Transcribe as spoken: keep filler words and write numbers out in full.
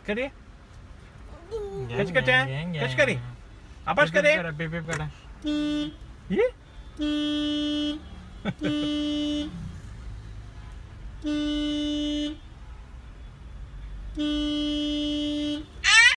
करिए, कैच करते हैं, कैच करिए, आपस करिए, बेब बेब करा ये Mm-hmm.